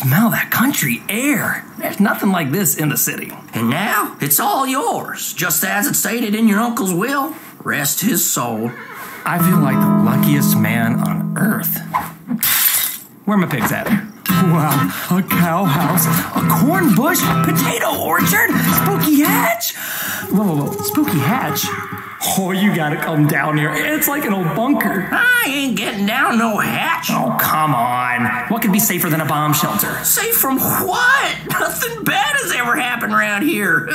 Smell that country air. There's nothing like this in the city. And now, it's all yours, just as it's stated in your uncle's will. Rest his soul. I feel like the luckiest man on earth. Where are my pigs at? Wow, a cow house, a corn bush, potato orchard, spooky hatch. Whoa, spooky hatch? Oh, you gotta come down here. It's like an old bunker. I ain't getting down no hatch. Oh, come on. What could be safer than a bomb shelter? Safe from what? Nothing bad has ever happened around here.